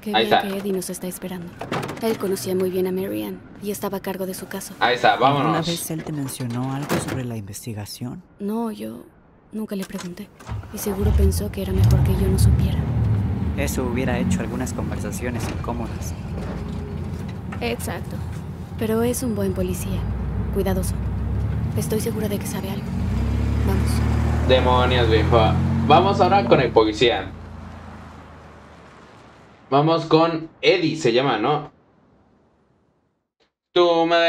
Que bien que Eddie nos está esperando. Él conocía muy bien a Marianne y estaba a cargo de su caso. Ahí está, vámonos. ¿Alguna vez él te mencionó algo sobre la investigación? No, yo nunca le pregunté. Y seguro pensó que era mejor que yo no supiera. Eso hubiera hecho algunas conversaciones incómodas. Exacto. Pero es un buen policía. Cuidadoso. Estoy segura de que sabe algo. Vamos. Demonios, viejo. Vamos ahora con el policía. Vamos con Eddie, se llama, ¿no? Tú me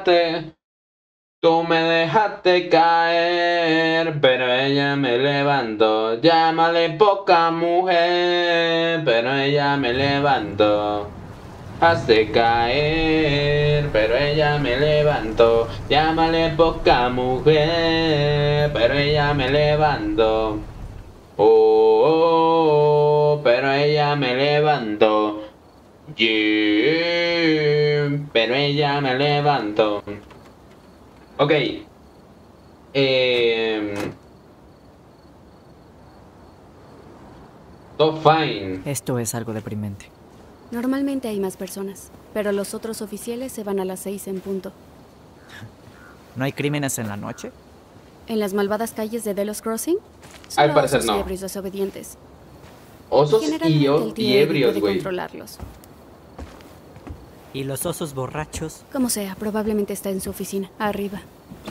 dejaste caer, pero ella me levantó. Llámale poca mujer, pero ella me levantó. Hazte caer, pero ella me levantó. Llámale poca mujer, pero ella me levantó. Oh, pero ella me levantó. Yeah, pero ella me levantó. Ok. Todo fine. Esto es algo deprimente. Normalmente hay más personas, pero los otros oficiales se van a las 6 en punto. ¿No hay crímenes en la noche? ¿En las malvadas calles de Delos Crossing? Al parecer no. Ebrios desobedientes. Osos y ebrios, güey. Controlarlos. ¿Y los osos borrachos? Como sea, probablemente está en su oficina, arriba.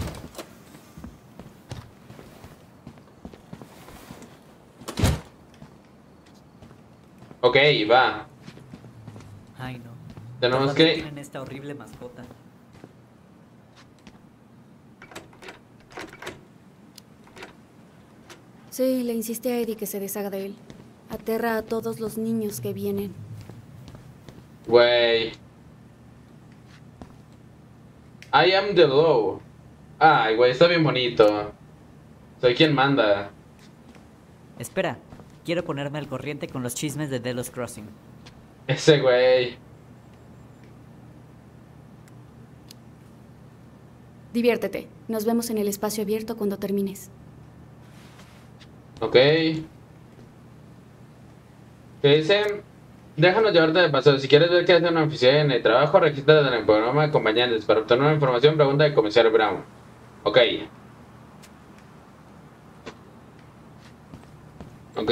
Ok, va. Ay, no. Tenemos Todas que... tienen esta horrible mascota. Sí, le insiste a Eddie que se deshaga de él. Aterra a todos los niños que vienen. Güey. I am the law. Ay, güey, está bien bonito. Soy quien manda. Espera, quiero ponerme al corriente con los chismes de Delos Crossing. Ese güey. Diviértete. Nos vemos en el espacio abierto cuando termines. Ok. ¿Qué dicen? Déjanos llevarte de paseo. Si quieres ver qué hace una oficina en el trabajo, regístrate en el programa de acompañantes. Para obtener una información, pregunta al comisario Brown. Ok. Ok,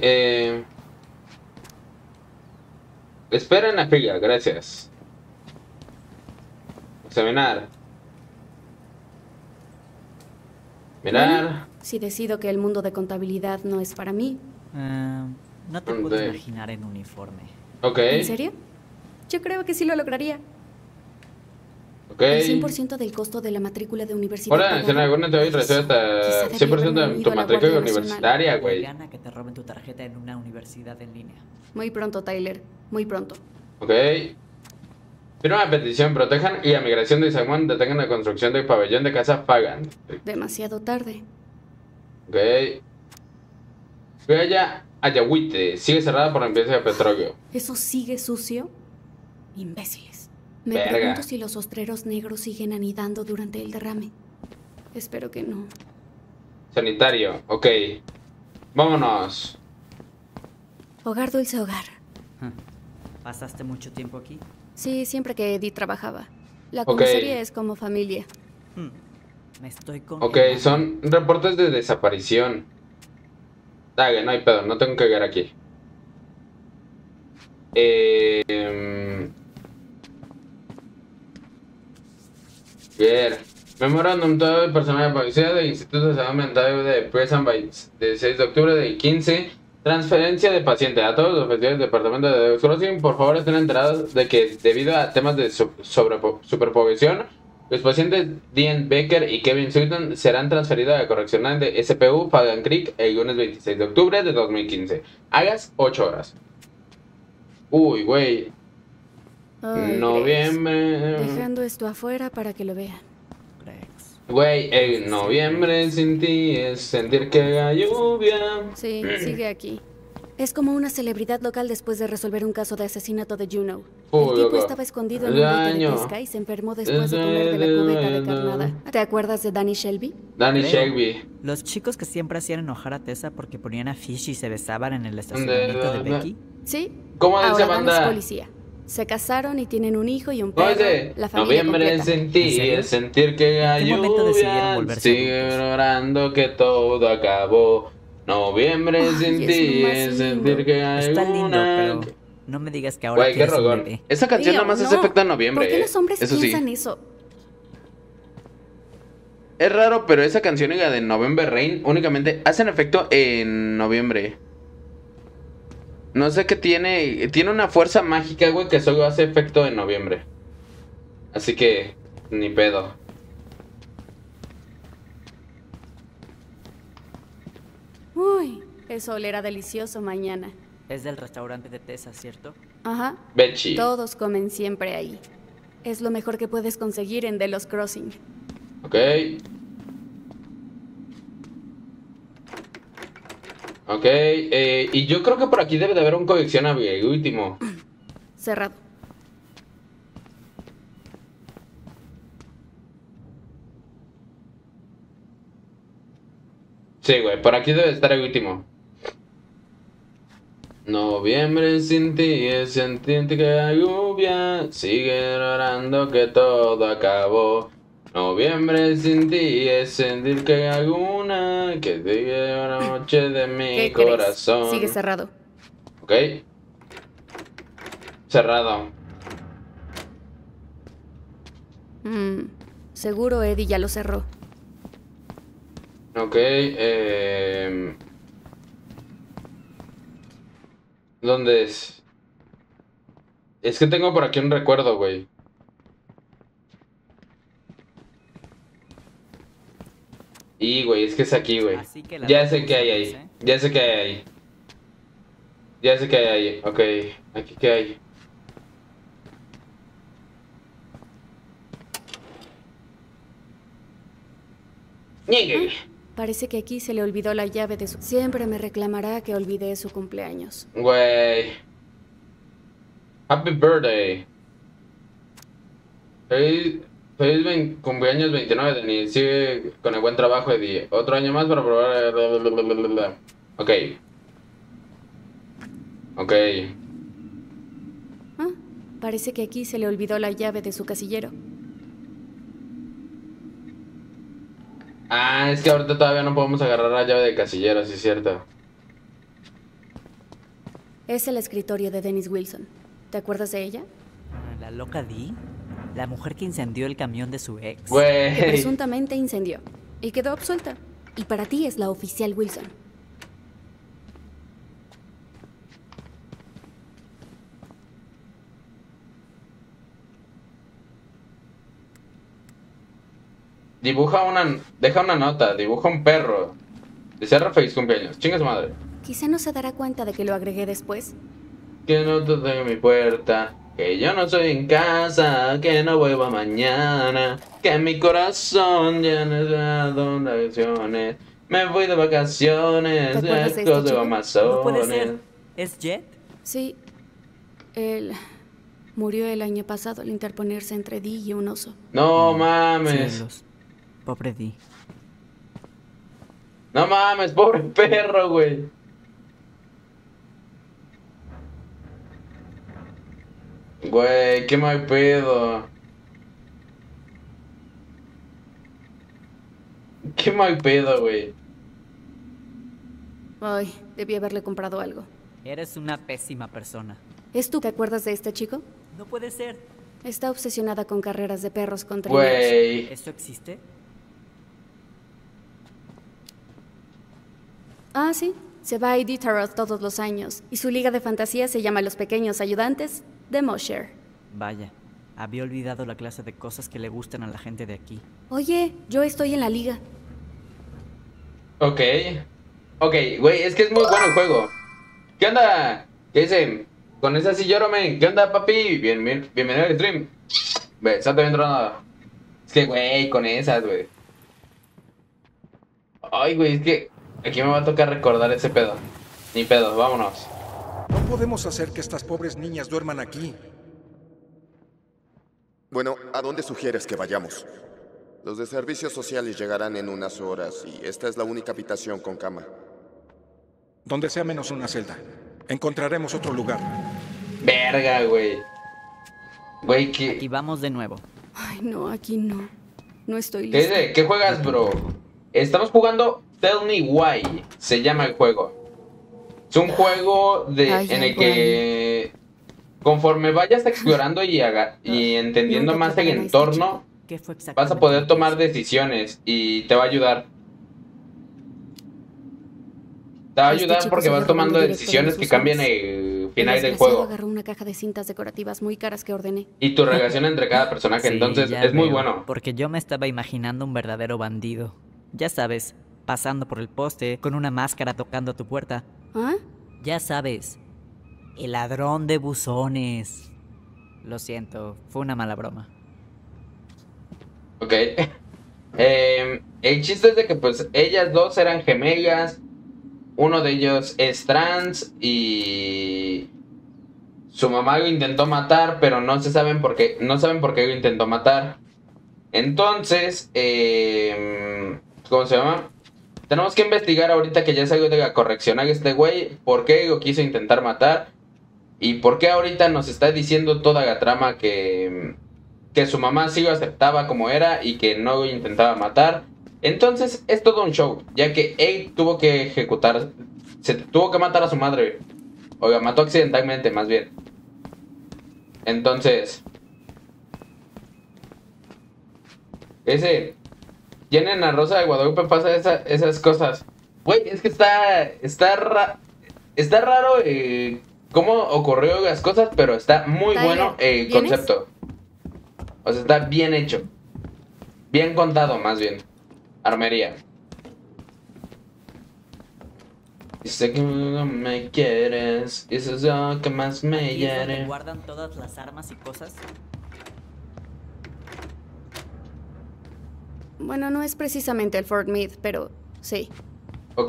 espera en la fila, gracias. Examinar. Mirar. Bueno, si decido que el mundo de contabilidad no es para mí. No te puedo imaginar en uniforme. Ok. ¿En serio? Yo creo que sí lo lograría. Ok. El 100% del costo de la matrícula de universidad. Hola, en alguna te voy a recibir hasta 100% de tu matrícula universitaria, güey. Gana que te roben tu tarjeta en una universidad en línea. Muy pronto, Tyler. Muy pronto. Ok. Firma la petición, protejan y a migración de San Juan detengan la construcción del pabellón de casa Fagan. Demasiado tarde. Ok. Playa Ayahuite, sigue cerrada por la limpieza de petróleo. ¿Eso sigue sucio? Imbéciles. Me Verga. pregunto si los ostreros negros siguen anidando durante el derrame. Espero que no. Sanitario, ok. Vámonos. Hogar dulce hogar. ¿Pasaste mucho tiempo aquí? Sí, siempre que Eddie trabajaba. La comisaría es como familia. Me estoy Ok, son reportes de desaparición. Dale, no hay pedo, no tengo que llegar aquí. Bien. Memorándum todo el personal de policía del Instituto de Salud Mental de Prison by de 6 de octubre del 15. Transferencia de paciente a todos los oficiales del departamento de Delos Crossing. Por favor, estén enterados de que debido a temas de superposición, los pacientes Dean Becker y Kevin Sutton serán transferidos a la correccional de SPU Fagan Creek el lunes 26 de octubre de 2015. Hagas 8 horas. Uy, güey. Noviembre. Dejando esto afuera para que lo vean. Güey, en noviembre sin ti es sentir que la lluvia. Sí, sigue aquí. Es como una celebridad local después de resolver un caso de asesinato de Juno. Uy, El tipo loco. estaba escondido en un bote de Daño. pesca y se enfermó después de comer de la cubeta de carnada. ¿Te acuerdas de Danny Shelby? Danny Creo. Shelby. Los chicos que siempre hacían enojar a Tessa porque ponían a Fish y se besaban en el estacionamiento de Becky. Sí. ¿Cómo dice Ahora Dan es banda? policía. Se casaron y tienen un hijo y un perro. Oye, La familia noviembre completa. sin ti, ¿En serio? es sentir que hay ¿En qué momento decidieron lluvia, volverse sigue adultos? orando que todo acabó. Noviembre Ay, sin es ti, lo más es lindo. sentir que hay Está lindo, una... pero no me digas que ahora Güey, qué quieres un rogón. bebé. Esa canción Tío, nada más no. hace efecto en noviembre, ¿Por qué los hombres eso sí. piensan eso? Es raro, pero esa canción y la de November Rain únicamente hacen efecto en noviembre. No sé qué tiene. Tiene una fuerza mágica, güey, que solo hace efecto en noviembre. Así que, ni pedo. Uy, eso olerá delicioso mañana. Es del restaurante de Tessa, ¿cierto? Ajá. Betchy. Todos comen siempre ahí. Es lo mejor que puedes conseguir en Delos Crossing. Ok. Ok, y yo creo que por aquí debe de haber un coleccionable último. Cerrado. Sí, güey, por aquí debe estar el último. Noviembre sin ti es sentir que hay lluvia, sigue orando que todo acabó. Noviembre sin ti es sentir que hay una que sigue una noche de mi ¿Qué corazón. crees? Sigue cerrado. Ok. Cerrado. Seguro Eddie ya lo cerró. Ok, ¿dónde es? Es que tengo por aquí un recuerdo, güey. Y, güey, es que es aquí, güey. Así que la Ya nota sé que hay ahí. ¿eh? Ya sé que hay ahí. Ya sé que hay ahí. Ok, aquí qué hay. Ñegue. Parece que aquí se le olvidó la llave de su... Siempre me reclamará que olvidé su cumpleaños. Güey. Happy birthday. Feliz cumpleaños 29, Denis. Sigue con el buen trabajo, Eddie. Otro año más para probar. Ok. Ok. Ah, parece que aquí se le olvidó la llave de su casillero. Ah, es que ahorita todavía no podemos agarrar la llave de casillero, sí es cierto. Es el escritorio de Dennis Wilson. ¿Te acuerdas de ella? ¿La loca Dee? ¿La mujer que incendió el camión de su ex? Que Güey. presuntamente incendió. Y quedó absuelta. Y para ti es la oficial Wilson. Deja una nota, dibuja un perro. Desea feliz cumpleaños. Chinga su madre. Quizá no se dará cuenta de que lo agregué después. Que no te tengo en mi puerta. Que yo no estoy en casa. Que no vuelvo mañana. Que mi corazón ya no es de vacaciones. Me voy de vacaciones. ¿Te acuerdas de este Lejos de chico? Amazonas. No puede ser. ¿Es Jet? Sí. Él murió el año pasado al interponerse entre Dee y un oso. No mames. Cielos. Pobre Dee. No mames, pobre perro, güey. Güey, qué mal pedo. Qué mal pedo, güey. Ay, debí haberle comprado algo. Eres una pésima persona. ¿Es tú? ¿Te acuerdas de este chico? No puede ser. Está obsesionada con carreras de perros con trineos. Güey. ¿Eso existe? Ah, sí. Se va a Iditarod todos los años. Y su liga de fantasía se llama Los Pequeños Ayudantes de Mosher. Vaya. Había olvidado la clase de cosas que le gustan a la gente de aquí. Oye, yo estoy en la liga. Ok. Ok, güey, es que es muy bueno el juego. ¿Qué onda? ¿Qué dicen? Con esa sí lloro, men. ¿Qué onda, papi? Bienvenido al stream. Ve, salte bien tronado. Es que, güey, con esas, güey. Ay, güey, es que aquí me va a tocar recordar ese pedo. Ni pedo, vámonos. No podemos hacer que estas pobres niñas duerman aquí. Bueno, ¿a dónde sugieres que vayamos? Los de servicios sociales llegarán en unas horas y esta es la única habitación con cama. Donde sea menos una celda. Encontraremos otro lugar. Verga, güey. Güey, Aquí ¿qué? vamos de nuevo. Ay, no, aquí no. No estoy ¿Qué, lista. ¿Qué juegas, bro? Estamos jugando Tell Me Why, se llama el juego. Es un juego Ay, en el algo que conforme vayas explorando y entendiendo Nunca más el atraparán a este entorno, ¿Qué fue vas exactamente a poder lo que tomar hizo? decisiones y te va a ayudar. Te va a Este ayudar chico porque sigue vas tomando robando directo de decisiones los que cambian buzones. el El final del desgraciado juego agarró una caja de cintas decorativas muy caras que ordené. y tu relación entre cada personaje. Sí, Entonces ya es muy veo, bueno. Porque yo me estaba imaginando un verdadero bandido. Ya sabes, pasando por el poste, con una máscara tocando a tu puerta. ¿Ah? Ya sabes, el ladrón de buzones. Lo siento, fue una mala broma. Ok. El chiste es de que pues ellas dos eran gemelas. Uno de ellos es trans y su mamá lo intentó matar, pero no saben por qué lo intentó matar. Entonces, ¿cómo se llama? Tenemos que investigar ahorita que ya salió de la correccional este güey, por qué lo quiso intentar matar y por qué ahorita nos está diciendo toda la trama que su mamá sí lo aceptaba como era y que no lo intentaba matar. Entonces es todo un show, ya que él tuvo que tuvo que matar a su madre, o la mató accidentalmente más bien. Entonces, tienen a Rosa de Guadalupe pasa esas cosas. Güey, es que está raro cómo ocurrió las cosas, pero está muy Tyler, bueno el ¿vienes? concepto. O sea, está bien hecho. Bien contado, más bien. Armería. Y sé que no me quieres. Y eso es lo que más me ¿Aquí es donde hiere. guardan todas las armas y cosas? Bueno, no es precisamente el Fort Meade, pero sí. Ok.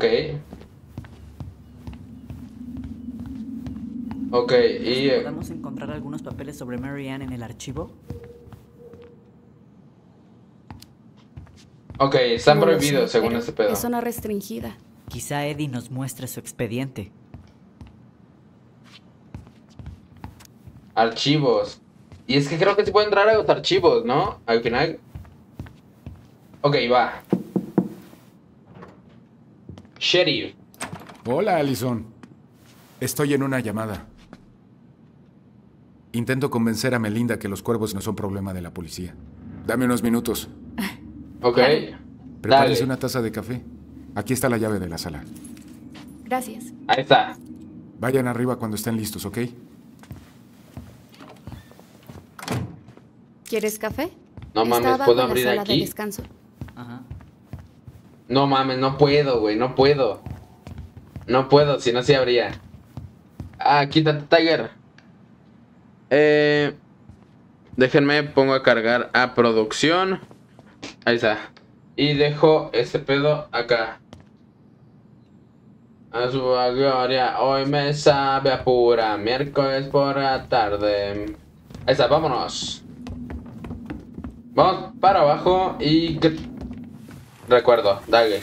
Ok, y... ¿Podemos encontrar algunos papeles sobre Mary Ann en el archivo? Ok, están No lo prohibidos sé, según pero este pedo. es zona restringida. Quizá Eddie nos muestre su expediente. Archivos. Y es que creo que sí puede entrar a los archivos, ¿no? Al final. Ok, va. Sheriff. Hola, Allison. Estoy en una llamada. Intento convencer a Melinda que los cuervos no son problema de la policía. Dame unos minutos. Ok. Prepárese Dale. una taza de café. Aquí está la llave de la sala. Gracias. Ahí está. Vayan arriba cuando estén listos, ¿ok? ¿Quieres café? No Está mames, abajo ¿puedo en la abrir sala de aquí? descanso. Ajá. No mames, no puedo, güey, no puedo. No puedo, si no sí habría. Ah, quítate, Tiger. Déjenme, pongo a cargar a producción. Ahí está. Y dejo este pedo acá. A su gloria, hoy me sabe a pura miércoles por la tarde. Ahí está, vámonos. Vamos para abajo y... Recuerdo, dale.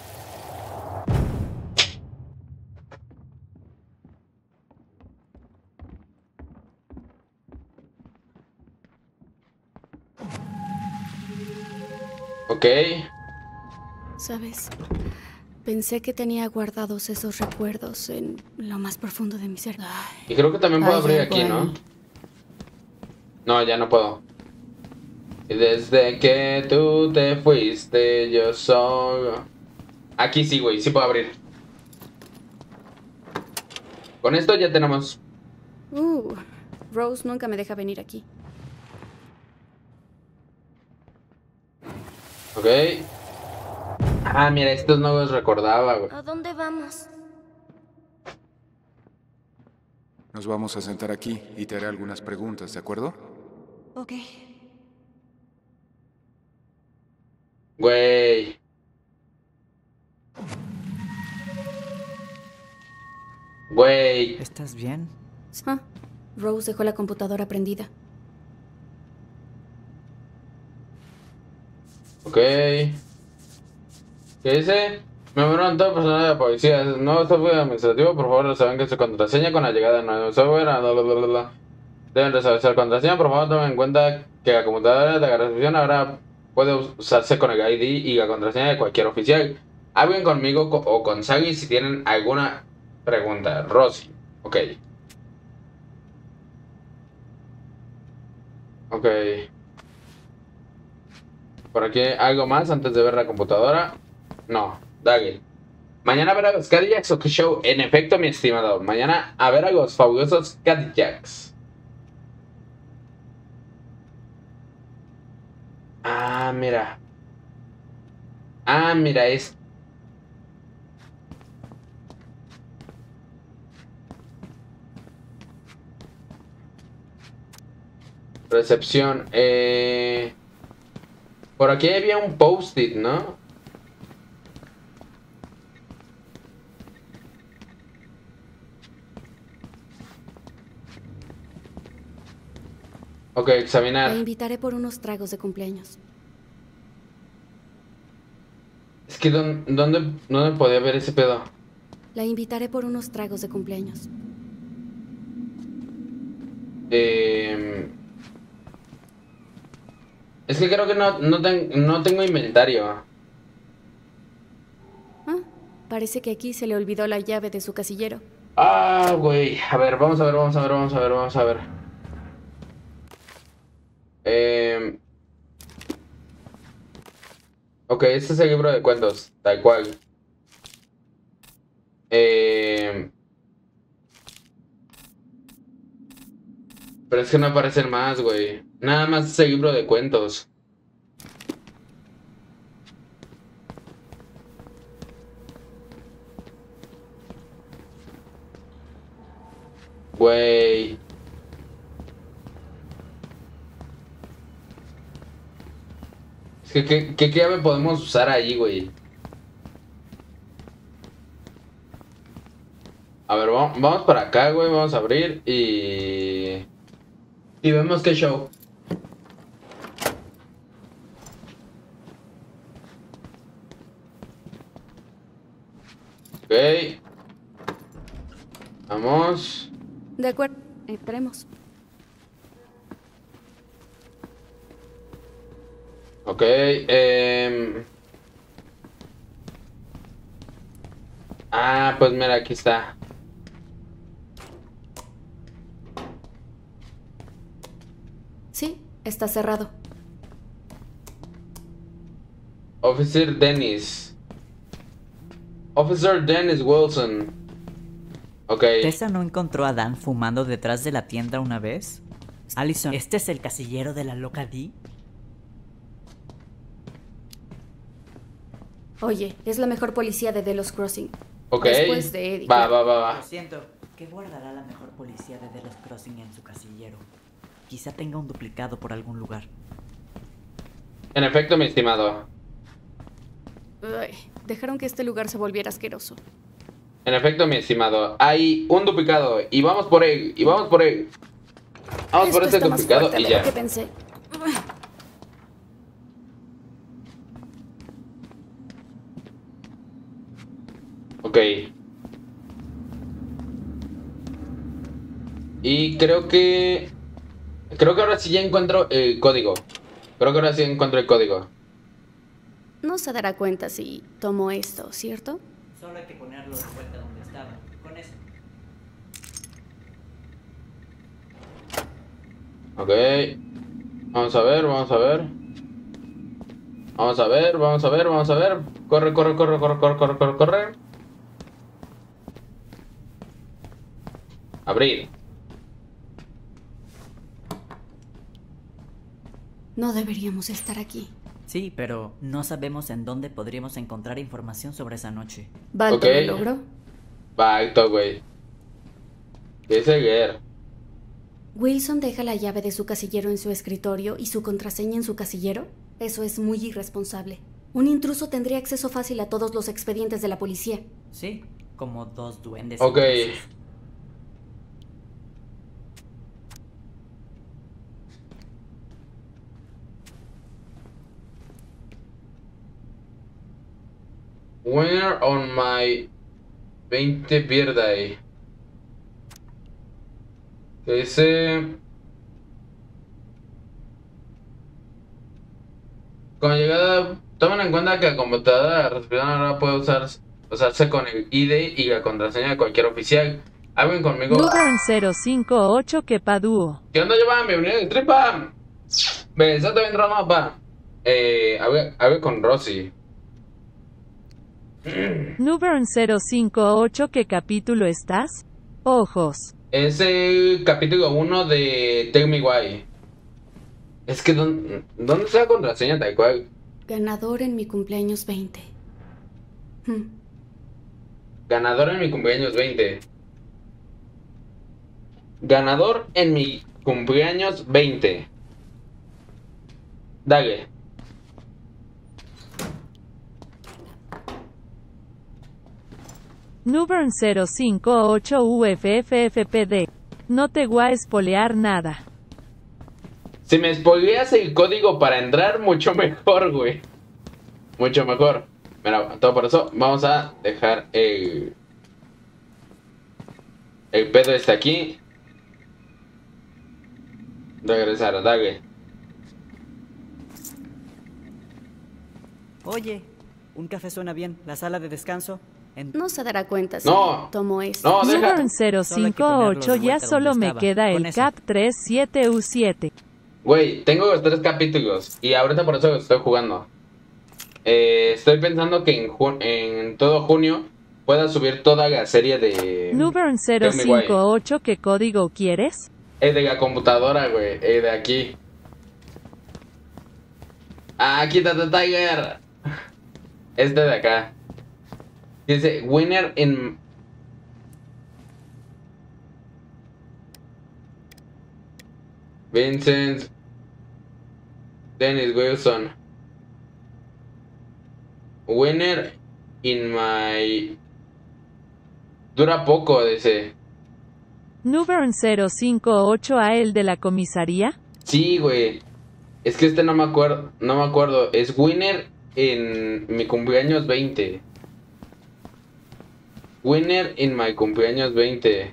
Ok. ¿Sabes? Pensé que tenía guardados esos recuerdos en lo más profundo de mi ser. Y creo que también puedo Ay, abrir algo aquí, ahí. ¿no? No, ya no puedo. Y desde que tú te fuiste, yo solo... Aquí sí, güey, sí puedo abrir. Con esto ya tenemos... Rose nunca me deja venir aquí. Ok. Ah, mira, estos no los recordaba, güey. ¿A dónde vamos? Nos vamos a sentar aquí y te haré algunas preguntas, ¿de acuerdo? Ok. Güey. Güey. ¿Estás bien? Ah, Rose dejó la computadora prendida. Ok. ¿Qué dice? Memorando personal de la policía. Nuevo software administrativo, por favor, reserven que su contraseña con la llegada de nuevo software. Deben reservar su contraseña, por favor, tomen en cuenta que la computadora de la recepción ahora puede usarse con el ID y la contraseña de cualquier oficial. Hablen conmigo o con Sally si tienen alguna pregunta. Rosy. Ok. Ok. Por aquí, ¿algo más antes de ver la computadora? No, dale. Mañana a ver a los Cadillacs o qué show. En efecto, mi estimado. Mañana a ver a los fabulosos Cadillacs. Ah, mira. Ah, mira, es. Recepción. Por aquí había un post-it, ¿no? Ok, examinar. La invitaré por unos tragos de cumpleaños. Es que ¿dónde podía ver ese pedo? La invitaré por unos tragos de cumpleaños. Es que creo que no tengo inventario. Ah, parece que aquí se le olvidó la llave de su casillero. Ah, güey. A ver, vamos a ver. Ok, este es el libro de cuentos, tal cual. Pero es que no aparecen más, güey. Nada más es el libro de cuentos. Güey. Es que, ¿qué clave podemos usar ahí, güey? A ver, vamos para acá, güey. Vamos a abrir y vemos qué show. Ok. Vamos. De acuerdo, entremos. Ok, Ah, pues mira, aquí está. Sí, está cerrado. Officer Dennis Wilson. Ok. ¿Tessa no encontró a Dan fumando detrás de la tienda una vez? Allison, ¿este es el casillero de la loca Dee? Oye, es la mejor policía de Delos Crossing. Ok. Después de Eddie. Va. Lo siento. ¿Qué guardará la mejor policía de Delos Crossing en su casillero? Quizá tenga un duplicado por algún lugar. En efecto, mi estimado. Ay, dejaron que este lugar se volviera asqueroso. En efecto, mi estimado. Hay un duplicado y vamos por él. Vamos por Esto este está más duplicado fuerte y de ya. lo que pensé. Ok. Y creo que ahora sí ya encuentro el código. No se dará cuenta si tomo esto, ¿cierto? Solo hay que ponerlo de vuelta donde estaba. Con eso. Ok. Vamos a ver. Corre. Abrir. No deberíamos estar aquí. Sí, pero no sabemos en dónde podríamos encontrar información sobre esa noche. ¿Balto Ok. lo logró? Va, esto, güey. ¿Qué es leer? ¿Wilson deja la llave de su casillero en su escritorio y su contraseña en su casillero? Eso es muy irresponsable. Un intruso tendría acceso fácil a todos los expedientes de la policía. Sí, como dos duendes. Ok. intrusos. Winner on my 20 birthday. Dice... Con llegada, tomen en cuenta que la computadora respirada ahora puede usarse con el ID y la contraseña de cualquier oficial. Hablen conmigo. Nubern 058 que padúo. ¿Qué onda, Jovan? Bienvenido al tripa. Besate bien, Rama, pa. Hable con Rosy. Nubern 058 ¿qué capítulo estás? Ojos. Es el capítulo 1 de Tell Me Why. Es que, ¿dónde está la contraseña tal cual? Ganador en mi cumpleaños 20. Ganador en mi cumpleaños 20. Ganador en mi cumpleaños 20. Dale. Nubern 058 UFFFPD. No te voy a espolear nada. Si me spoileas el código para entrar, mucho mejor, güey. Mucho mejor. Mira, todo por eso vamos a dejar el pedo este aquí. Regresar, dale. Oye, un café suena bien. La sala de descanso. No se dará cuenta si No. tomo esto. No, deja. Nubern 058 ya solo me queda el CAP 37U7. Güey, tengo los 3 capítulos y ahorita por eso estoy jugando. Estoy pensando que en todo junio pueda subir toda la serie de... Nubern 058 ¿qué código quieres? Es de la computadora, güey. De aquí. Ah, quítate, Tiger. Este de acá. Dice, winner in... Vincent... Dennis Wilson. Winner in my... Dura poco, dice. Nubern 058 a el de la comisaría. Sí, güey. Es que este no me acuerdo. Es winner en mi cumpleaños 20. Winner in my cumpleaños 20.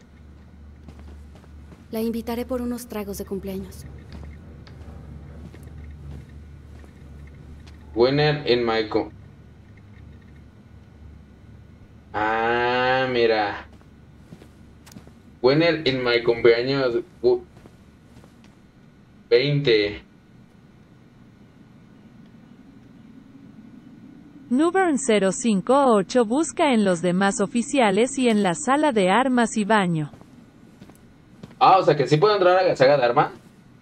La invitaré por unos tragos de cumpleaños. Winner in my Ah, mira. Winner in my cumpleaños 20. Nubern 058 busca en los demás oficiales y en la sala de armas y baño. Ah, o sea que sí puedo entrar a la saga de arma.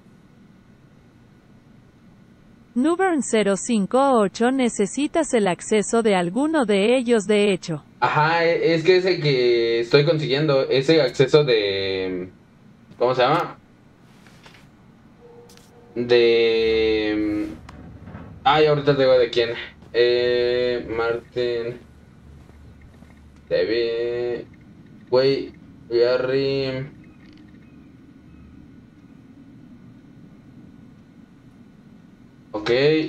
Nubern 058 necesitas el acceso de alguno de ellos de hecho. Ajá, es que es el que estoy consiguiendo. Ese acceso de... ¿Cómo se llama? De... Ay, ahorita te digo de quién. Martin... David... Güey... Gary... Ok,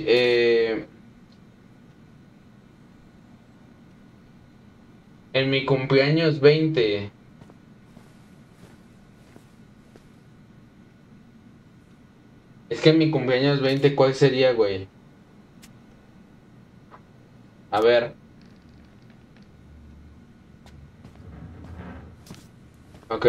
en mi cumpleaños 20. Es que en mi cumpleaños 20, ¿cuál sería, güey? A ver. Ok.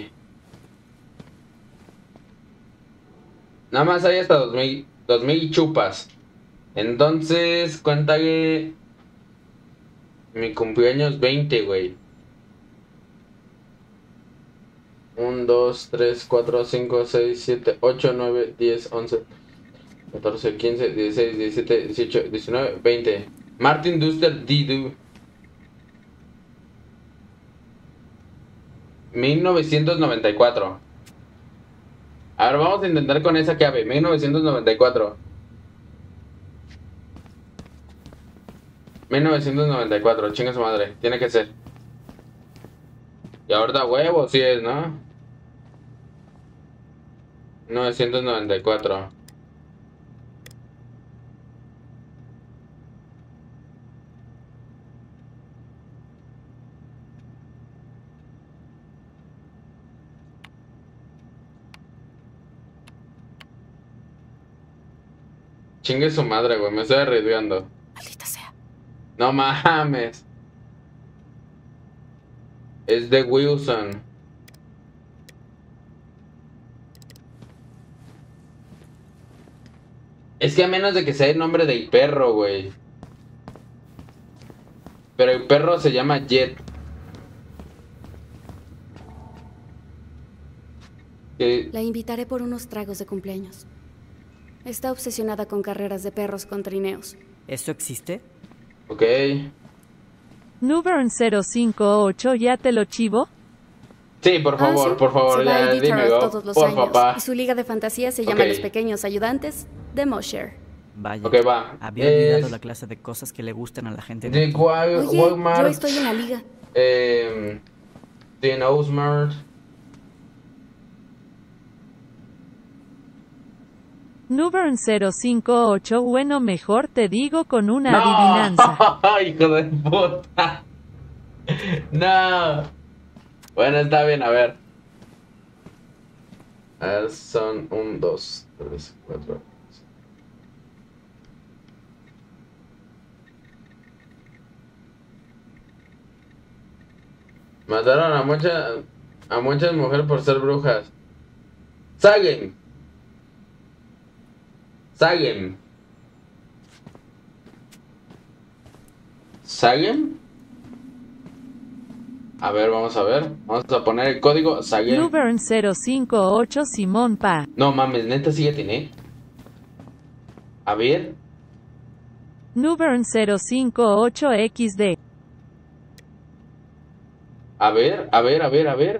Nada más hay hasta 2000 chupas. Entonces, cuéntale mi cumpleaños 20, güey. 1, 2, 3, 4, 5, 6, 7, 8, 9, 10, 11, 14, 15, 16, 17, 18, 19, 20. Martin Duster Didu. 1994. Ahora vamos a intentar con esa clave. 1994. 1994, chinga su madre. Tiene que ser. Y ahorita huevo, sí es, ¿no? 1994. chingue su madre, güey. Me estoy arriesgando. Maldita sea. No mames. Es de Wilson. Es que a menos de que sea el nombre del perro, güey. Pero el perro se llama Jet. La invitaré por unos tragos de cumpleaños. Está obsesionada con carreras de perros con trineos. ¿Eso existe? Ok. Nubern 058, ¿ya te lo chivo? Sí, por favor, ¿sí? por favor, Se va a ya Editor dime, todos los por años. papá. Y su liga de fantasía se llama Ok. Los Pequeños Ayudantes de Mosher. Vaya, Ok, va. había olvidado Es la clase de cosas que le gustan a la gente de de aquí. Oye, yo Walmart. estoy en la liga. De Nosmart. Nubern 058, bueno, mejor te digo con una adivinanza. ¡No! ¡Hijo de puta! ¡No! Bueno, está bien, a ver. A ver, son 1, 2, 3, 4. Mataron a muchas mujeres por ser brujas. Sagen. Sagen. ¿Sagen? A ver, vamos a ver. Vamos a poner el código Sagen. Nubern 058, Simón Pa. No mames, neta sí ya tiene. A ver. Nubern 058 XD. A ver.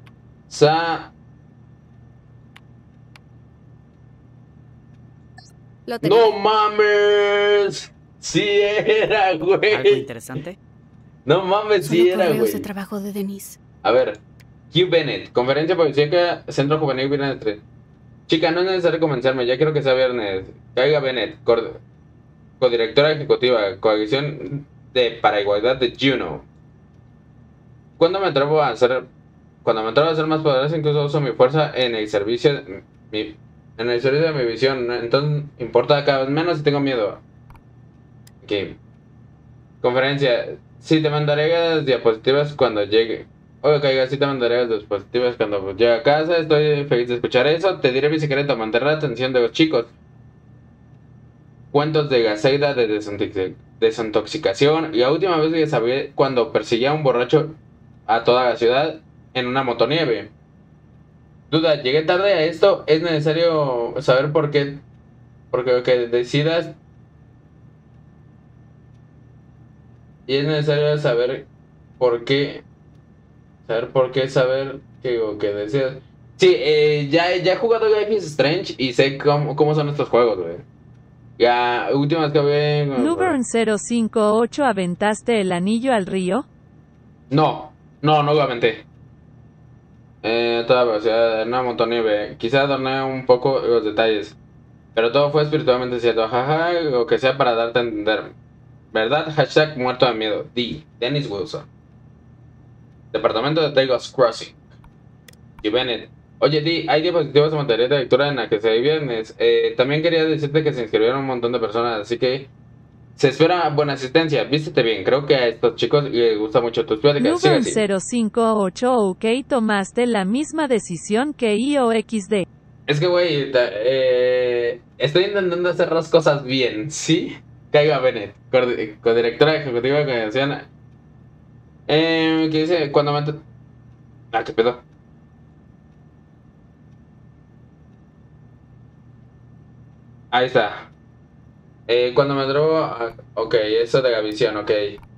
Lo tengo. ¡No mames! Sí era, ¿Algo güey. interesante? No mames, Solo sí era, correos güey. de trabajo de Denise. A ver. Hugh Bennett, conferencia policíaca, Centro Juvenil Viernes 3. Chica, no es necesario convencerme, ya quiero que sea viernes. Caiga Bennett, codirectora ejecutiva, coalición para igualdad de Juno. Cuando me atrevo a ser más poderoso, incluso uso mi fuerza en el servicio de mi visión. Entonces importa cada vez menos y tengo miedo. Ok. Conferencia. Sí, te mandaré las diapositivas cuando llegue. Oye, Caiga, sí te mandaré las diapositivas cuando llegue a casa. Estoy feliz de escuchar eso. Te diré mi secreto, mantener la atención de los chicos. Cuentos de Gaceida de desintoxicación. Y la última vez que sabía cuando perseguía a un borracho a toda la ciudad en una motonieve. Duda, llegué tarde a esto. Es necesario saber por qué. Porque lo que decidas. Y es necesario saber por qué. Saber que lo que decidas. Sí, ya he jugado Life is Strange y sé cómo son estos juegos, güey. Ya, últimas que vi. Nubern 058, ¿aventaste el anillo al río? No lo aventé. Toda velocidad, una motonieve. Quizá adorné un poco los detalles. Pero todo fue espiritualmente cierto. Jaja, lo que sea para darte a entender. ¿Verdad? Hashtag muerto de miedo. Dennis Wilson. Departamento de Taylor's Crossing. Y Bennett. Oye, hay diapositivas de material de lectura en la que se ve viernes. También quería decirte que se inscribieron un montón de personas, así que se espera buena asistencia. Vístete bien. Creo que a estos chicos les gusta mucho tus pláticas. Nubern 058, ok, tomaste la misma decisión que IOXD. Es que, güey, estoy intentando hacer las cosas bien, ¿sí? Caiga Bennett, codirectora ejecutiva de organización. Que dice, cuando me... ¿qué pedo? Ahí está. Cuando me drogo... ok, eso de la visión, ok.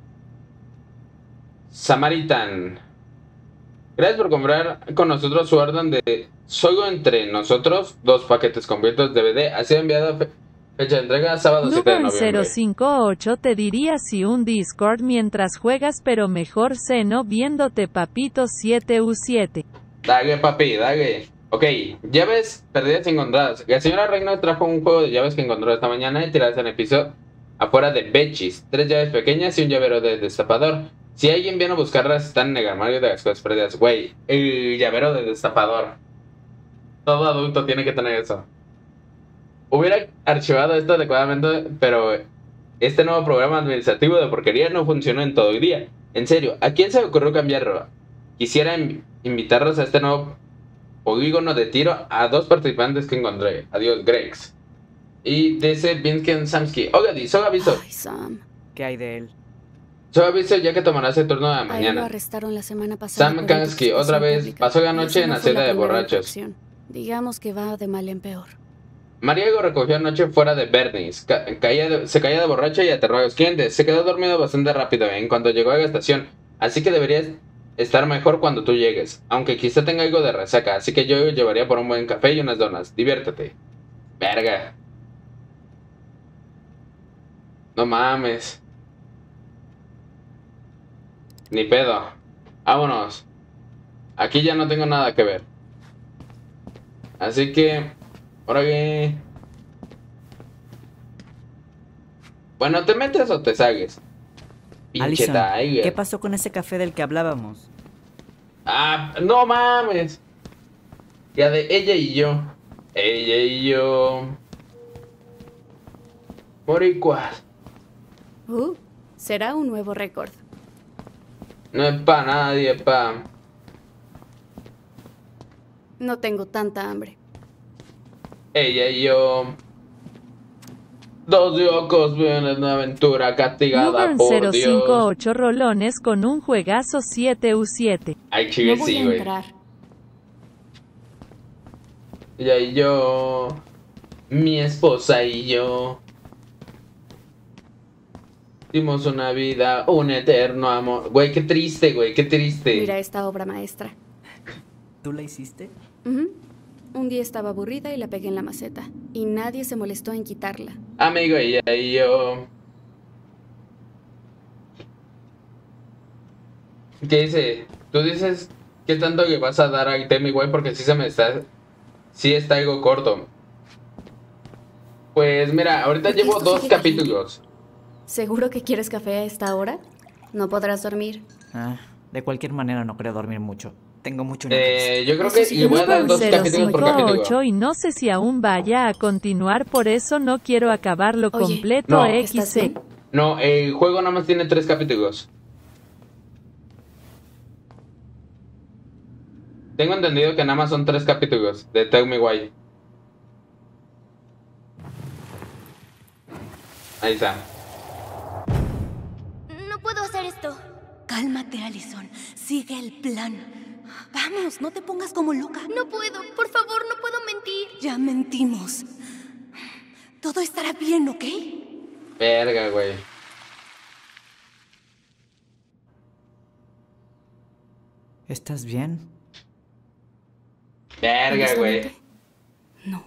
Samaritan. Gracias por comprar con nosotros su orden de Solo entre nosotros, 2 paquetes completos DVD. Ha sido enviado fecha de entrega sábado 7 de Nubern noviembre. 058 te diría si un Discord mientras juegas, pero mejor seno viéndote papito 7U7. Dale, papi, dale. Ok, llaves perdidas y encontradas. La señora Reina trajo un juego de llaves que encontró esta mañana y tiradas en el piso afuera de Betchis. 3 llaves pequeñas y un llavero de destapador. Si alguien viene a buscarlas, están en el armario de las cosas perdidas. Güey, el llavero de destapador. Todo adulto tiene que tener eso. Hubiera archivado esto adecuadamente, pero este nuevo programa administrativo de porquería no funcionó en todo el día. En serio, ¿a quién se le ocurrió cambiarlo? Quisiera invitarlos a este nuevo polígono de tiro a 2 participantes que encontré. Adiós, Gregs. Y dice Vinsken Samsky. Ogadi, solo aviso. Ay, Sam. ¿Qué hay de él? Solo aviso ya que tomarás el turno de A él lo mañana. arrestaron la semana pasada. Sam por Kansky, otra intoxicación vez, pública. pasó la Y noche esa en no la fue celda de primera borrachos. infracción. Digamos que va de mal en peor. Mariego recogió anoche fuera de Bernie's. Se caía de borracha y aterró a los clientes. Se quedó dormido bastante rápido en cuanto llegó a la estación. Así que deberías estar mejor cuando tú llegues. Aunque quizá tenga algo de resaca. Así que yo lo llevaría por un buen café y unas donas. Diviértete. Verga. No mames. Ni pedo. Vámonos. Aquí ya no tengo nada que ver. Así que... ahora que... bueno, ¿te metes o te sales? Pinche Allison, Tiger. ¿qué pasó con ese café del que hablábamos? Ah, no mames. Ya de ella y yo. Ella y yo. Moricuas. Será un nuevo récord. No es pa' nadie, pa. No tengo tanta hambre. Ella y yo. 2 locos viven en una aventura castigada Nubern por Dios. 058 rolones con un juegazo 7U7. Ay, No chive, voy sí, a güey. entrar. Ella y yo. Mi esposa y yo. Dimos una vida, un eterno amor. Güey, qué triste, güey, qué triste. Mira esta obra maestra. ¿Tú la hiciste? Ujú. Un día estaba aburrida y la pegué en la maceta. Y nadie se molestó en quitarla. Amigo, ella y yo. ¿Qué dice? Tú dices qué tanto le vas a dar al tema igual porque sí se me está. Sí está algo corto. Pues mira, ahorita ¿Por qué llevo esto 2 sigue capítulos. ¿Seguro que quieres café a esta hora? No podrás dormir. De cualquier manera no creo dormir mucho. Tengo mucho en la cabeza. Yo creo Eso que sí, le voy a dar Nubern 2 capítulos por capítulo. 058 y no sé si aún vaya a continuar, por eso no quiero acabarlo Oye, completo. no. ¿Estás XC. bien? No, el juego nada más tiene 3 capítulos. Tengo entendido que nada más son 3 capítulos de Tell Me Why. Ahí está. No puedo hacer esto. Cálmate, Allison. Sigue el plan. Vamos, no te pongas como loca. No puedo. Por favor, no puedo mentir. Ya mentimos. Todo estará bien, ¿ok? Verga, güey. ¿Estás bien? Verga, güey. Honestamente, no.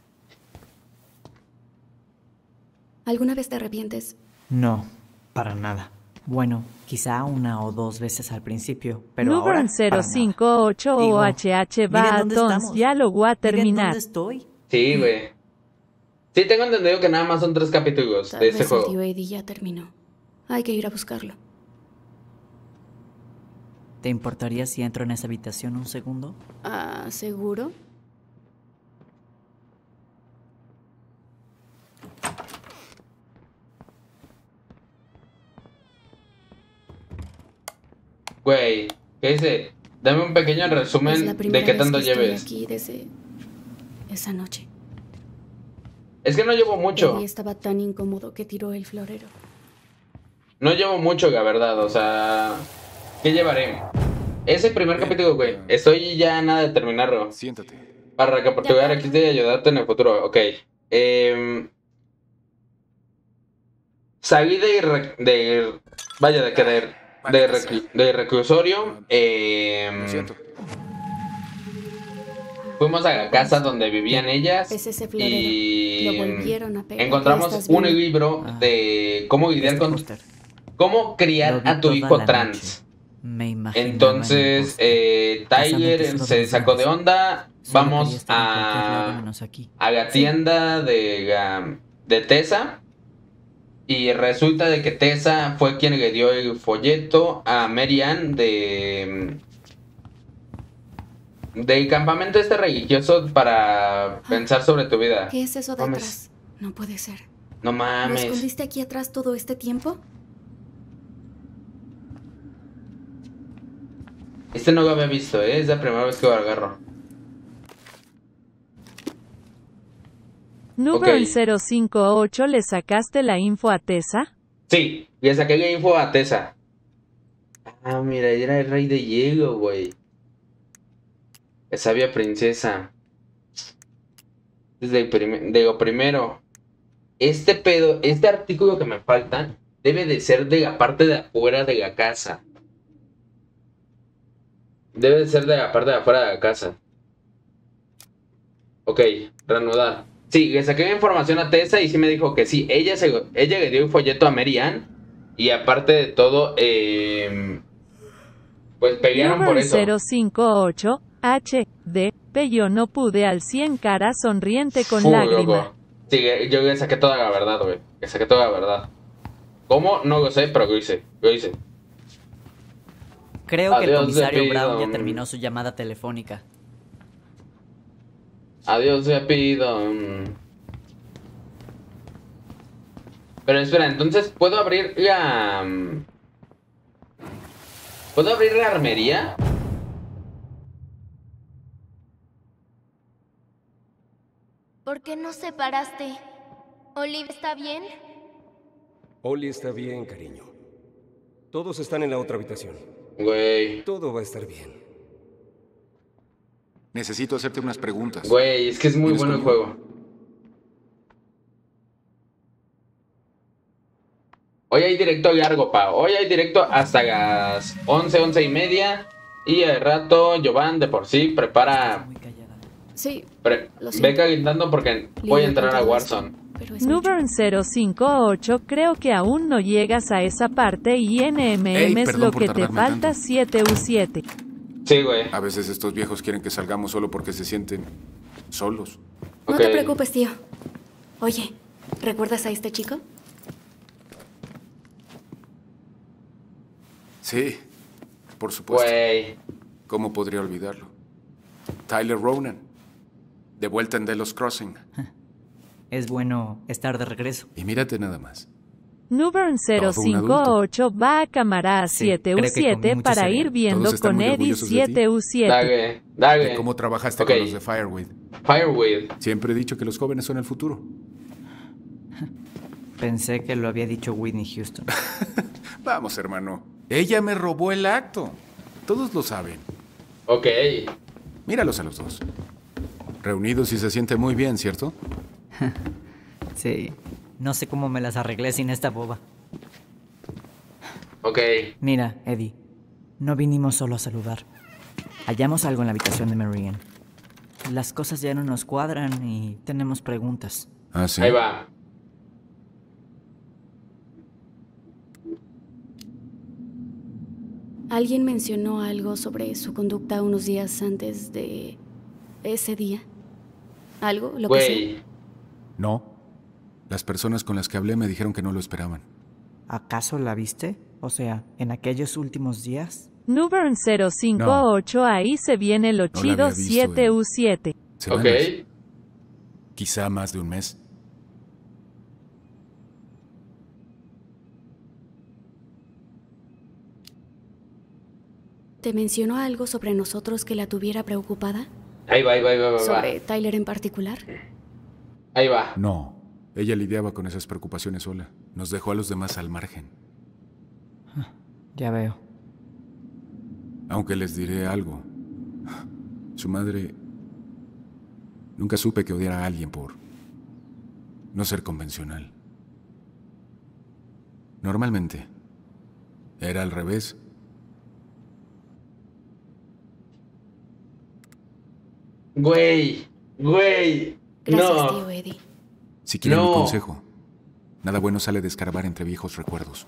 ¿Alguna vez te arrepientes? No, para nada. Bueno, quizá 1 o 2 veces al principio, pero ahora Nubern para nada. 058 Digo, o HH miren va dónde entonces, estamos. ya lo voy a Miren terminar. dónde estoy. Sí, güey. Sí, tengo entendido que nada más son 3 capítulos Tal de este vez el juego. tío Eddie ya terminó. Hay que ir a buscarlo. ¿Te importaría si entro en esa habitación un segundo? Ah, ¿seguro? Güey, ¿qué dice? Dame un pequeño Es la resumen primera de qué vez tanto que estoy lleves. aquí desde esa noche. Es que no llevo mucho. Eddie estaba tan incómodo que tiró el florero. No llevo mucho, la verdad. O sea, ¿qué llevaré? Ese primer capítulo, güey. Estoy ya a nada de terminarlo. Siéntate. Para recapitular aquí y ayudarte en el futuro. Ok. Salí vaya, de reclusorio. Lo siento. Fuimos a la casa donde vivían ellas. Es ese florero. Y Lo volvieron a pegar. encontramos ¿Lo estás un viendo? libro de cómo lidiar Este con... póster. cómo Lo criar vi a tu toda hijo la trans. noche. Me imaginaba Entonces, en el póster, pensando que Tiger solo se dos sacó de horas. onda. Solo quería Vamos estar en cualquier lado a menos aquí. la tienda de Tessa. Y resulta de que Tessa fue quien le dio el folleto a Mary Ann Del campamento este religioso para pensar sobre tu vida. ¿Qué es eso de Mames. atrás? No puede ser. No ¿Lo mames. escondiste aquí atrás todo este tiempo? Este no lo había visto, es la primera vez que lo agarro. Nubern Ok. 058, ¿le sacaste la info a Tessa? Sí, le saqué la info a Tessa. Ah, mira, era el rey de hielo, güey. La sabia princesa. De lo primero. Este pedo, este artículo que me falta, debe de ser de la parte de afuera de la casa. Debe de ser de la parte de afuera de la casa. Ok, reanudar. Sí, le saqué la información a Tessa y sí me dijo que sí. Ella le dio el folleto a Mary Ann. Y aparte de todo, pues pelearon por Nubern eso. 058, HD, yo no pude al 100 cara sonriente con Fu, lágrima. loco. Sí, yo le saqué toda la verdad, güey. Le saqué toda la verdad. ¿Cómo? No lo sé, pero lo hice. Lo hice. Creo que el Adiós, comisario Zepido. Brown ya terminó su llamada telefónica. Adiós, le pido. Pero espera, entonces, ¿puedo abrir la... ¿Puedo abrir la armería? ¿Por qué nos separaste? ¿Olive está bien? Oli está bien, cariño. Todos están en la otra habitación. Güey. Todo va a estar bien. Necesito hacerte unas preguntas. Güey, es que es muy ¿Vienes bueno el conmigo? juego. Hoy hay directo largo, pa. Hoy hay directo hasta las 11, 11 y media. Y al rato, Jovan de por sí prepara... Muy callada. Sí, Lo Ve siento. calentando porque voy a lidio entrar con a todo esto, Warzone. pero es mucho. Nubern 058, creo que aún no llegas a esa parte y NMM Ey, es perdón lo por que te tardarme falta tanto. 7U7. Sí, güey. A veces estos viejos quieren que salgamos solo porque se sienten solos. No Ok. te preocupes, tío. Oye, ¿recuerdas a este chico? Sí, por supuesto. Güey. ¿Cómo podría olvidarlo? Tyler Ronan, de vuelta en Delos Crossing. Es bueno estar de regreso. Y mírate nada más. Nubern Todo un adulto. 058 va a cámara a Sí, creo que comí 7U7 mucho para cereal. ir viendo Todos están con muy Eddie orgullosos de ti. 7U7. Dale, dale. De cómo trabajaste Ok. con los de Fireweed. Fireweed. Siempre he dicho que los jóvenes son el futuro. Pensé que lo había dicho Whitney Houston. Vamos, hermano. Ella me robó el acto. Todos lo saben. Ok. Míralos a los dos. Reunidos y se siente muy bien, ¿cierto? Sí. No sé cómo me las arreglé sin esta boba. Ok. Mira, Eddie. No vinimos solo a saludar. Hallamos algo en la habitación de Marianne. Las cosas ya no nos cuadran y tenemos preguntas. Ah, sí. Ahí va. ¿Alguien mencionó algo sobre su conducta unos días antes de ese día? ¿Algo? Lo que sea. Güey. No. Las personas con las que hablé me dijeron que no lo esperaban. ¿Acaso la viste? O sea, en aquellos últimos días. Nubern 058, ahí se viene lo No la chido había visto, 7U7. Semanas. Ok. Quizá más de un mes. ¿Te mencionó algo sobre nosotros que la tuviera preocupada? Ahí va, ahí va, ahí va, ahí va. ¿Sobre Tyler en particular? Ahí va. No. Ella lidiaba con esas preocupaciones sola. Nos dejó a los demás al margen. Ya veo. Aunque les diré algo. Su madre... Nunca supe que odiara a alguien por no ser convencional. Normalmente era al revés. Güey. Güey. Gracias, No. tío Eddie. Si quieren No. mi consejo, nada bueno sale de escarbar entre viejos recuerdos.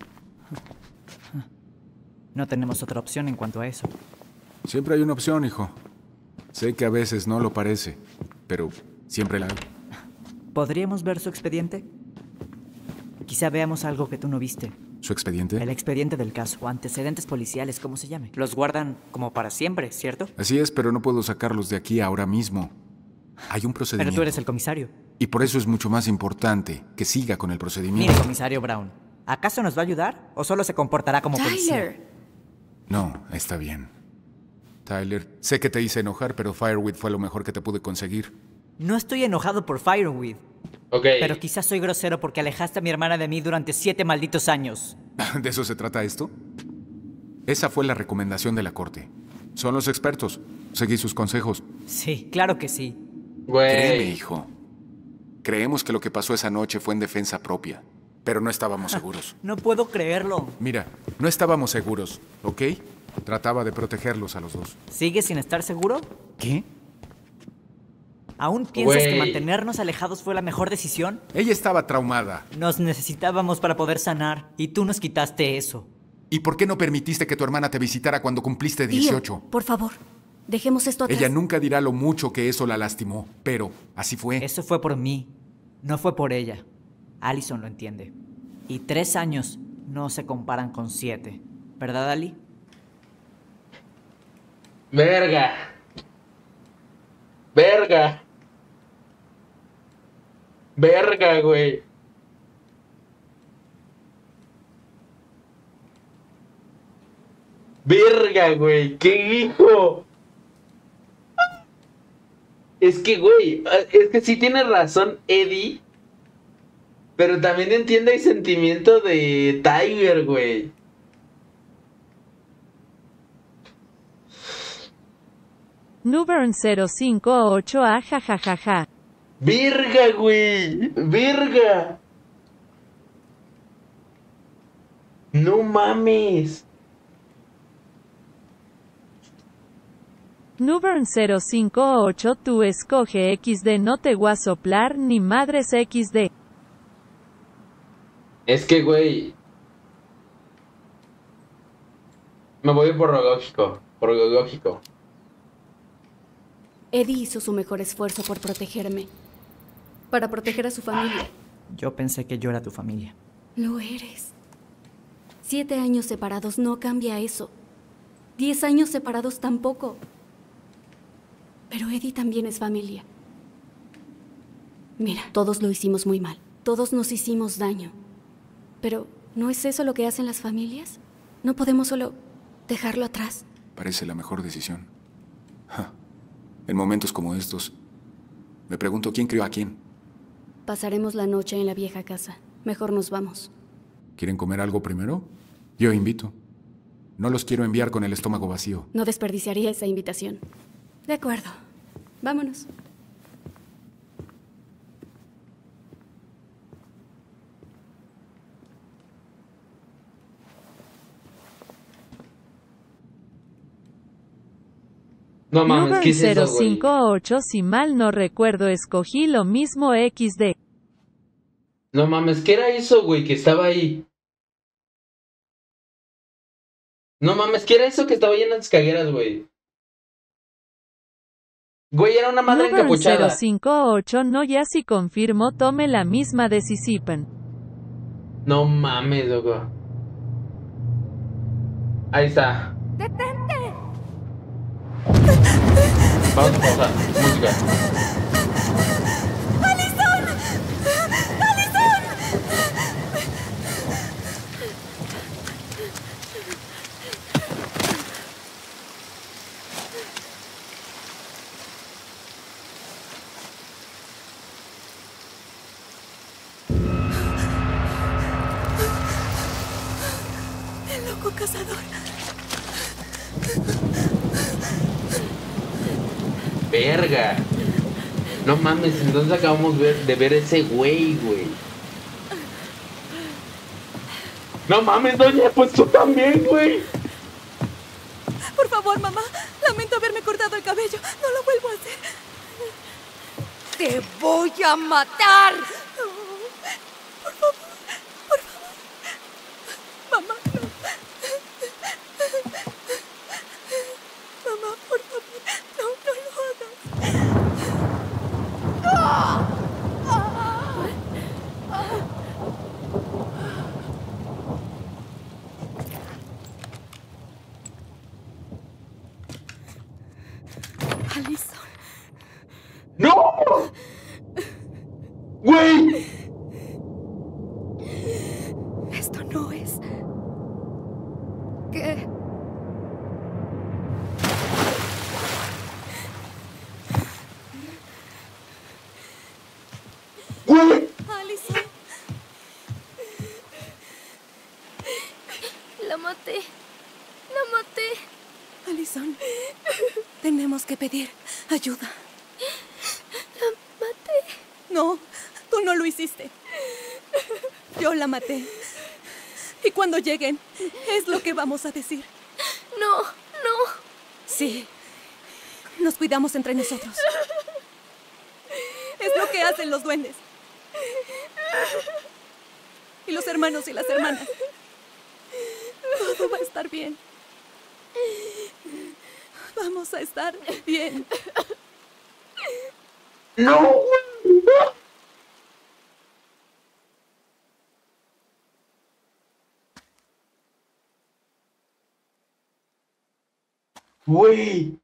No tenemos otra opción en cuanto a eso. Siempre hay una opción, hijo. Sé que a veces no lo parece, pero siempre la hay. ¿Podríamos ver su expediente? Quizá veamos algo que tú no viste. ¿Su expediente? El expediente del caso, o antecedentes policiales, como se llame. Los guardan como para siempre, ¿cierto? Así es, pero no puedo sacarlos de aquí ahora mismo. Hay un procedimiento. Pero tú eres el comisario. Y por eso es mucho más importante que siga con el procedimiento. Mire, comisario Brown, ¿acaso nos va a ayudar o solo se comportará como policía? Tyler. No, está bien. Tyler, sé que te hice enojar, pero Fireweed fue lo mejor que te pude conseguir. No estoy enojado por Fireweed. Ok. Pero quizás soy grosero porque alejaste a mi hermana de mí durante 7 malditos años. ¿De eso se trata esto? Esa fue la recomendación de la corte. Son los expertos. Seguí sus consejos. Sí, claro que sí. Créeme, Güey. hijo. Creemos que lo que pasó esa noche fue en defensa propia, pero no estábamos seguros. No puedo creerlo. Mira, no estábamos seguros, ¿ok? Trataba de protegerlos a los dos. ¿Sigues sin estar seguro? ¿Qué? ¿Aún piensas que Güey. mantenernos alejados fue la mejor decisión? Ella estaba traumada. Nos necesitábamos para poder sanar y tú nos quitaste eso. ¿Y por qué no permitiste que tu hermana te visitara cuando cumpliste Tío, 18? por favor, dejemos esto atrás. Ella nunca dirá lo mucho que eso la lastimó, pero así fue. Eso fue por mí, no fue por ella. Allison lo entiende. Y 3 años no se comparan con 7. ¿Verdad, Ali? Verga. Verga. Verga, güey. Verga, güey. ¿Qué hijo? Es que, güey, es que sí tiene razón Eddie. Pero también entiende el sentimiento de Tiger, güey. Nubern 058 a jajajaja. Verga, güey. Verga. No mames. Nubern 058 tú escoge XD, no te voy a soplar ni madres XD. Es que, güey. Me voy por lo lógico. Por lo lógico. Eddie hizo su mejor esfuerzo por protegerme. Para proteger a su familia. Yo pensé que yo era tu familia. Lo eres. 7 años separados no cambia eso. 10 años separados tampoco. Pero Eddie también es familia. Mira, todos lo hicimos muy mal. Todos nos hicimos daño. Pero, ¿no es eso lo que hacen las familias? No podemos solo dejarlo atrás. Parece la mejor decisión. Ja. En momentos como estos, me pregunto quién crió a quién. Pasaremos la noche en la vieja casa. Mejor nos vamos. ¿Quieren comer algo primero? Yo invito. No los quiero enviar con el estómago vacío. No desperdiciaría esa invitación. De acuerdo. Vámonos. No mames, Nubern ¿qué es eso, güey? 058 si mal no recuerdo escogí lo mismo XD. No mames, ¿qué era eso, güey? Que estaba ahí. No mames, ¿qué era eso que estaba ahí en las cagueras, güey? Güey, era una madre Nubern encapuchada. 058 no ya si confirmo tome la misma decisión. No mames, loco. Ahí está. ¡Detente! Vamos a pausar. Música. ¡Allison! ¡Allison! El loco cazador. Verga. No mames, entonces acabamos de ver ese güey. No mames, doña, pues tú también, güey. Por favor, mamá. Lamento haberme cortado el cabello. No lo vuelvo a hacer. ¡Te voy a matar! Por favor, por favor. Mamá, no. Mamá, por favor. No, no lo hagas. ¡Güey! Esto no es... ¿Qué? ¡Güey! Allison. La maté. Allison, tenemos que pedir ayuda. La maté. No, tú no lo hiciste. Yo la maté. Y cuando lleguen, es lo que vamos a decir. No. Sí. Nos cuidamos entre nosotros. Es lo que hacen los duendes. Y los hermanos y las hermanas. Todo va a estar bien. Vamos a estar bien. ¡No! ¡Güey!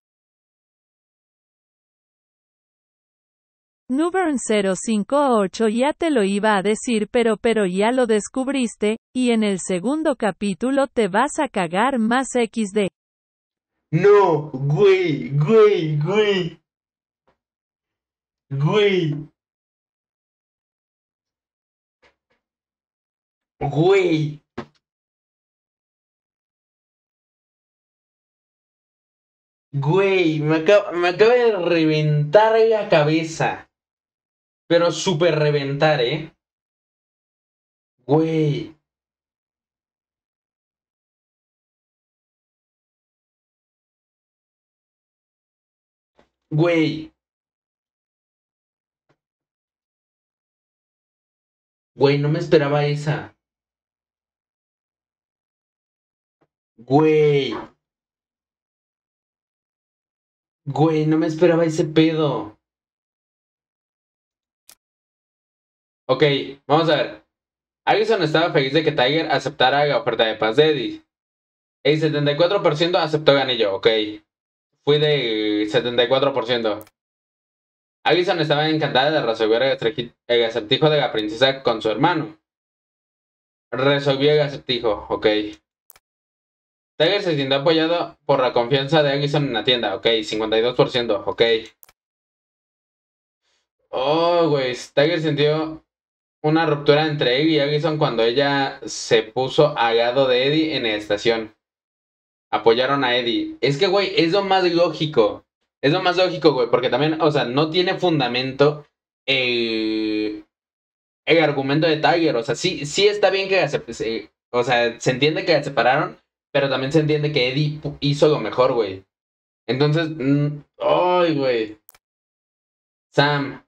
Nubern058 ya te lo iba a decir pero ya lo descubriste, y en el segundo capítulo te vas a cagar más XD. No, güey. Güey, me acaba de reventar la cabeza. Pero súper reventar, ¿eh? Güey. Güey. Güey, no me esperaba esa. Güey. Güey, no me esperaba ese pedo. Ok, vamos a ver. Allison estaba feliz de que Tiger aceptara la oferta de paz de Eddie. El 74% aceptó el anillo, ok. Fui de 74%. Allison estaba encantada de resolver el acertijo de la princesa con su hermano. Resolvió el acertijo, ok. Tiger se sintió apoyado por la confianza de Allison en la tienda, ok. 52%, ok. Oh, güey. Tiger sintió una ruptura entre él y Allison cuando ella se puso al lado de Eddie en la estación. Apoyaron a Eddie. Es que, güey, es lo más lógico. Es lo más lógico, güey, porque también, o sea, no tiene fundamento el argumento de Tiger. O sea, sí está bien que o sea, se entiende que la separaron, pero también se entiende que Eddie hizo lo mejor, güey. Entonces, ay, güey. Sam,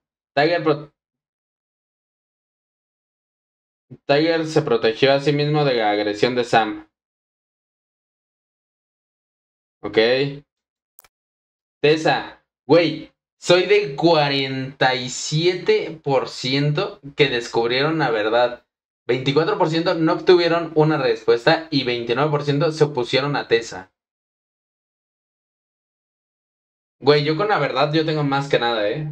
Tiger se protegió a sí mismo de la agresión de Sam. Ok. Tessa, güey, soy del 47% que descubrieron la verdad. 24% no obtuvieron una respuesta y 29% se opusieron a Tessa. Güey, yo con la verdad yo tengo más que nada, ¿eh?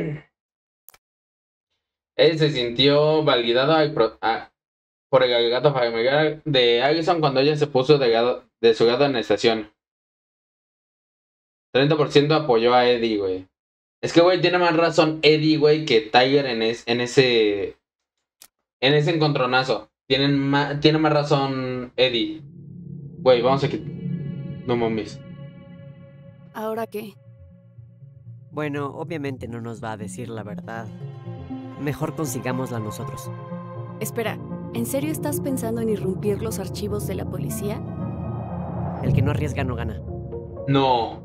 Él se sintió validado por el alegato familiar de Allison cuando ella se puso de su lado en la estación. 30% apoyó a Eddie, güey. Es que, güey, tiene más razón Eddie, güey, que Tiger en ese encontronazo. Tiene más razón Eddie. Güey, vamos a quitar. No mames. ¿Ahora qué? Bueno, obviamente no nos va a decir la verdad. Mejor consigámosla nosotros. Espera, ¿en serio estás pensando en irrumpir los archivos de la policía? El que no arriesga no gana. No.